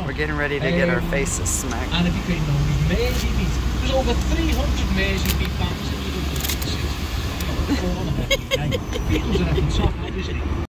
We're getting ready to get our faces smacked. En heb ik weet nog niet, Mersey Beat. Dus over 300 Mersey Beat dames en heren. Beatles en even het zak, dus